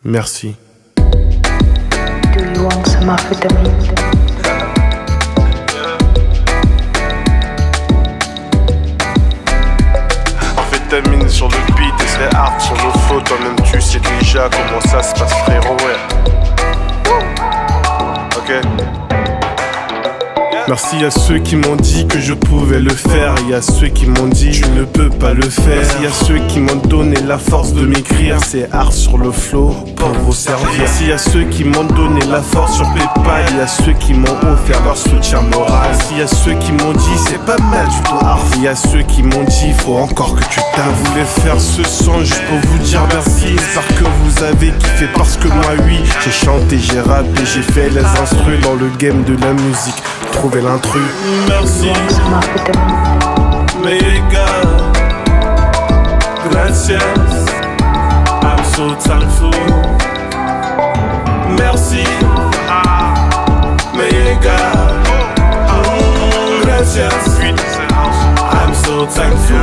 Merci. Do you want some amphetamine? Amphétamine sur le beat et c'est hard sur le flow. Toi-même tu sais déjà comment ça se passe, frérot, ouais. Ok. Merci à ceux qui m'ont dit que je pouvais le faire. Il y a ceux qui m'ont dit tu ne peux pas le faire. Merci à ceux qui m'ont donné la force de m'écrire. C'est hard sur le flow pour vous servir. Merci à ceux qui m'ont donné la force sur Paypal. Il y a ceux qui m'ont offert leur soutien moral. Merci à ceux qui m'ont dit c'est pas mal du tout hard. Il y a ceux qui m'ont dit faut encore que tu t'avoues. Voulais faire ce son juste pour vous dire merci. J'espère que vous avez kiffé parce que moi oui, j'ai chanté, j'ai rappé, j'ai fait les instrus dans le game de la musique. Trouver l'intrus. Merci, mega, gracias, I'm so thankful. Merci, mega, gracias, I'm so thankful.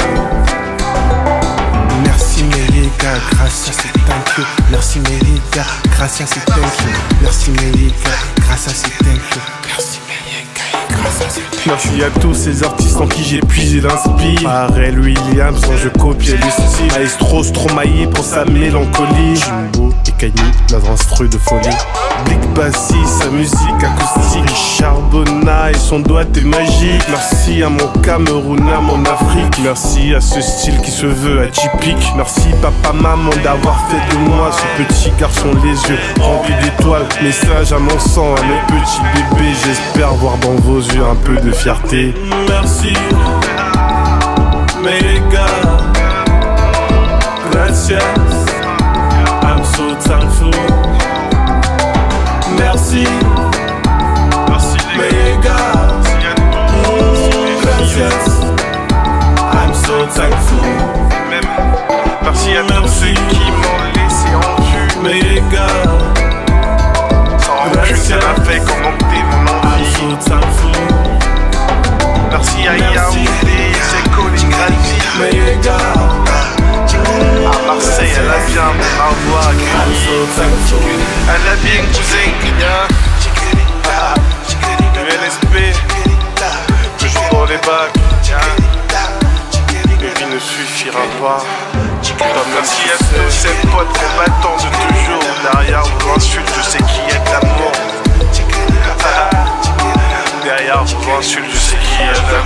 Merci Meriga, gracias et thank you. Merci Meriga, gracias et thank you. Merci Meriga, gracias et thank you. Merci Meriga, gracias et thank you. Merci à tous ces artistes en qui j'ai puisé l'inspire. Pharrell Williams dont je copiais le style. Maestro Stromae pour sa mélancolie. Jimbo et Kanye, leurs instrus de folie. Blick Bassi, sa musique acoustique. Charbonna et son doigté magique. Merci à mon Cameroun, à mon Afrique. Merci à ce style qui se veut atypique. Merci papa, maman d'avoir fait de moi ce petit garçon les yeux remplis d'étoiles. Message à mon sang, à mes petits bébés. J'espère voir dans vos yeux un peu de fierté. Merci, mega, gracias, I'm so thankful. Merci, mega, gracias, I'm so thankful. Merci à tous ceux qui m'ont laissé en vue. Mega, sans recul, ça m'a fait commenter mon envie. I'm so thankful. Merci à Yaoundé, c'est Colin Grandy. À Marseille, elle a bien m'avoir accueilli. Elle a bien cousin. LSP, je joue pour les bacs. Une vie ne suffira pas. Merci à tous ces potes combattants de toujours. Derrière vos insultes, je sais qui est l'amour. Derrière vos insultes, je sais qui est l'amour.